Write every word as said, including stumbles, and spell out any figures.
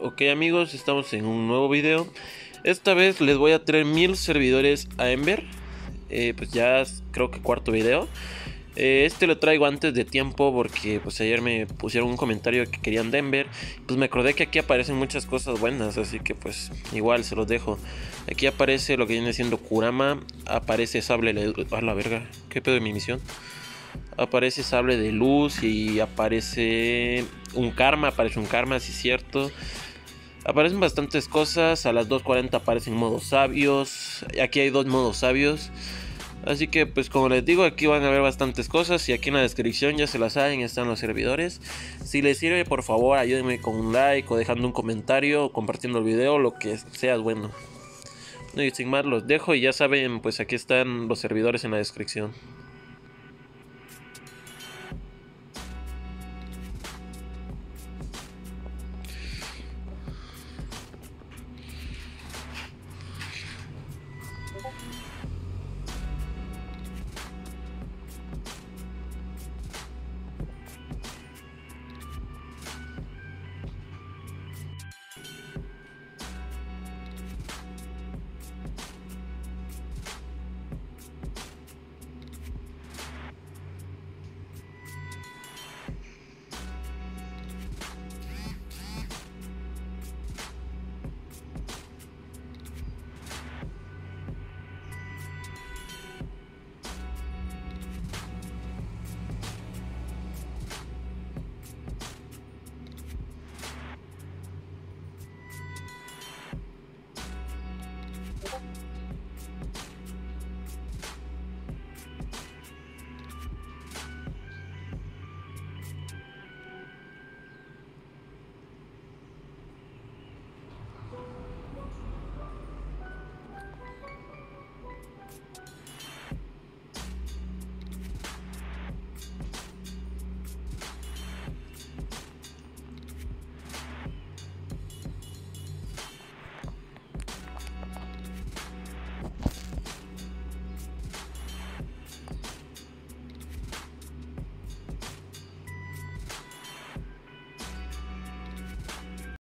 Ok amigos, estamos en un nuevo video. Esta vez les voy a traer mil servidores a Ember. eh, Pues ya es, creo que cuarto video. eh, Este lo traigo antes de tiempo porque pues ayer me pusieron un comentario que querían de Ember. Pues me acordé que aquí aparecen muchas cosas buenas, así que pues igual se los dejo. Aquí aparece lo que viene siendo Kurama. Aparece sable de... a la verga, ¿qué pedo de mi misión? Aparece sable de luz y aparece un karma, aparece un karma, si es cierto. Aparecen bastantes cosas. A las dos cuarenta aparecen modos sabios. Aquí hay dos modos sabios. Así que pues como les digo, aquí van a ver bastantes cosas. Y aquí en la descripción ya se las saben, están los servidores. Si les sirve, por favor ayúdenme con un like o dejando un comentario o compartiendo el video, lo que sea bueno. No, y sin más los dejo y ya saben, pues aquí están los servidores en la descripción.